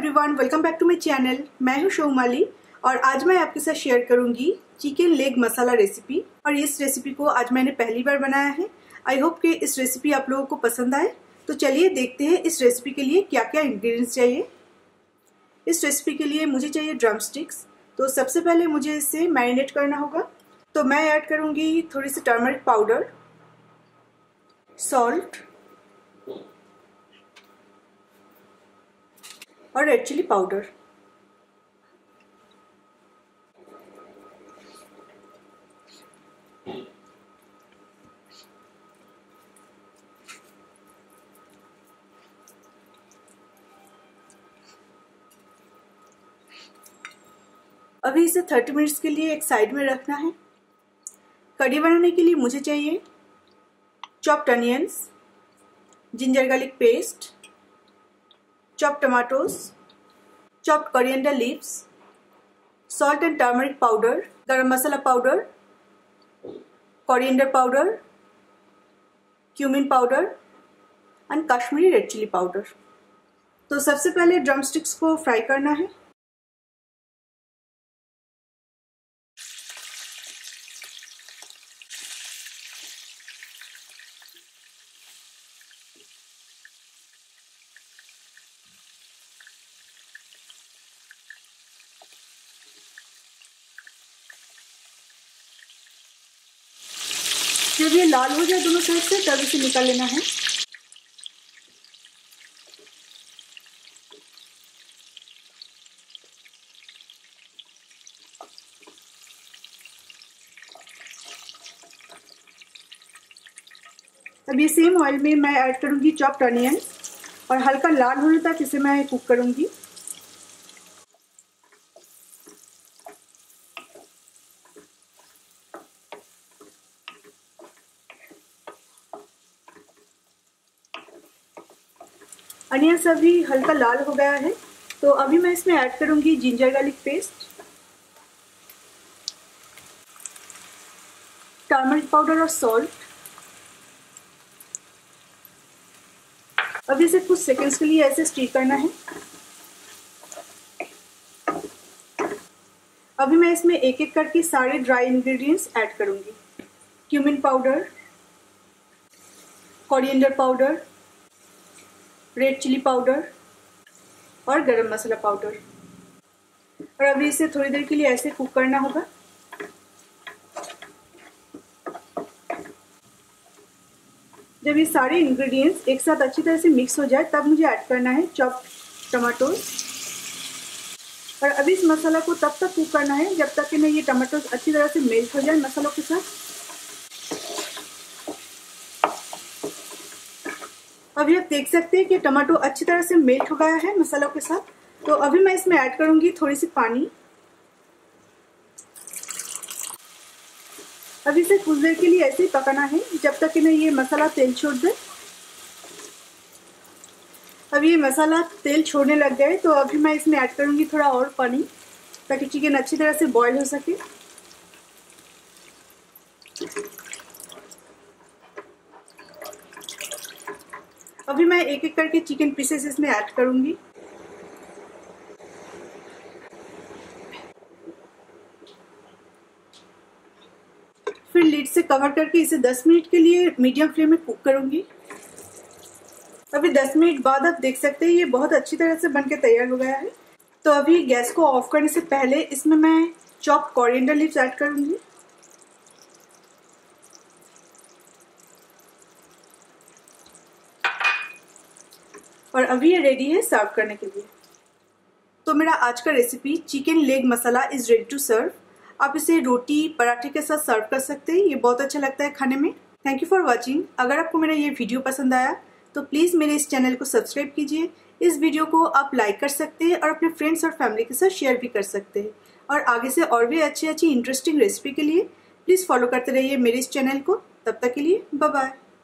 Everyone, welcome back to my channel. मैं हूं शोमाली और आज मैं आपके साथ शेयर करूंगी चिकन लेग मसाला रेसिपी। और इस रेसिपी को आज मैंने पहली बार बनाया है। आई होप कि इस रेसिपी आप लोगों को पसंद आए। तो चलिए देखते हैं इस रेसिपी के लिए क्या क्या इंग्रेडिएंट्स चाहिए। इस रेसिपी के लिए मुझे चाहिए ड्रम स्टिक्स। तो सबसे पहले मुझे इसे मैरिनेट करना होगा। तो मैं ऐड करूंगी थोड़ी सी टर्मरिक पाउडर, सॉल्ट और रेड चिली पाउडर। अभी इसे 30 मिनट्स के लिए एक साइड में रखना है। कढ़ी बनाने के लिए मुझे चाहिए chopped onions, ginger garlic paste, chopped tomatoes, chopped coriander leaves, salt and turmeric powder, garam masala powder, coriander powder, cumin powder and Kashmiri red chili powder। तो सबसे पहले ड्रम स्टिक्स को फ्राई करना है। जब ये लाल हो जाए दोनों साइड से तब इसे निकाल लेना है। अब ये सेम ऑयल में मैं ऐड करूंगी चॉप्ड अनियन और हल्का लाल होने तक इसे मैं कुक करूंगी। अनियन अभी हल्का लाल हो गया है। तो अभी मैं इसमें ऐड करूंगी ginger garlic paste, turmeric powder और सॉल्ट। अभी इसे कुछ सेकंड्स के लिए ऐसे स्टीर करना है। अभी मैं इसमें एक एक करके सारे ड्राई इंग्रेडिएंट्स ऐड करूंगी। Cumin powder, coriander powder, red chilli powder और गरम मसाला पाउडर। और अभी इसे थोड़ी देर के लिए ऐसे कुक करना होगा। जब ये सारे इंग्रेडिएंट्स एक साथ अच्छी तरह से मिक्स हो जाए तब मुझे ऐड करना है चॉप्ड टमाटोज। और अभी इस मसाला को तब तक कुक करना है जब तक कि ना ये टमाटोज अच्छी तरह से मेल्ट हो जाए मसालों के साथ। अभी आप देख सकते हैं कि टमाटो अच्छी तरह से मेल्ट हो गया है मसालों के साथ। तो अभी मैं इसमें ऐड करूंगी थोड़ी सी पानी। अभी इसे कुछ देर के लिए ऐसे ही पकाना है जब तक कि ना ये मसाला तेल छोड़ दे। अब ये मसाला तेल छोड़ने लग गए तो अभी मैं इसमें ऐड करूंगी थोड़ा और पानी ताकि चिकन अच्छी तरह से बॉईल हो सके। अभी मैं एक एक करके चिकन पीसेस इसमें ऐड करूंगी। फिर लिड से कवर करके इसे 10 मिनट के लिए मीडियम फ्लेम में कुक करूंगी। अभी 10 मिनट बाद आप देख सकते हैं ये बहुत अच्छी तरह से बनके तैयार हो गया है। तो अभी गैस को ऑफ करने से पहले इसमें मैं चॉप्ड कोरिएंडर लीव्स ऐड करूंगी। और अभी ये रेडी है सर्व करने के लिए। तो मेरा आज का recipe chicken leg masala is ready to serve. आप इसे रोटी पराठे के साथ सर्व कर सकते हैं। ये बहुत अच्छा लगता है खाने में। Thank you for watching. अगर आपको मेरा ये वीडियो पसंद आया तो प्लीज़ मेरे इस चैनल को सब्सक्राइब कीजिए। इस वीडियो को आप लाइक कर सकते हैं और अपने फ्रेंड्स और फैमिली के साथ शेयर भी कर सकते हैं। और आगे से और भी अच्छी इंटरेस्टिंग रेसिपी के लिए प्लीज़ फॉलो करते रहिए मेरे इस चैनल को। तब तक के लिए बाय बाय।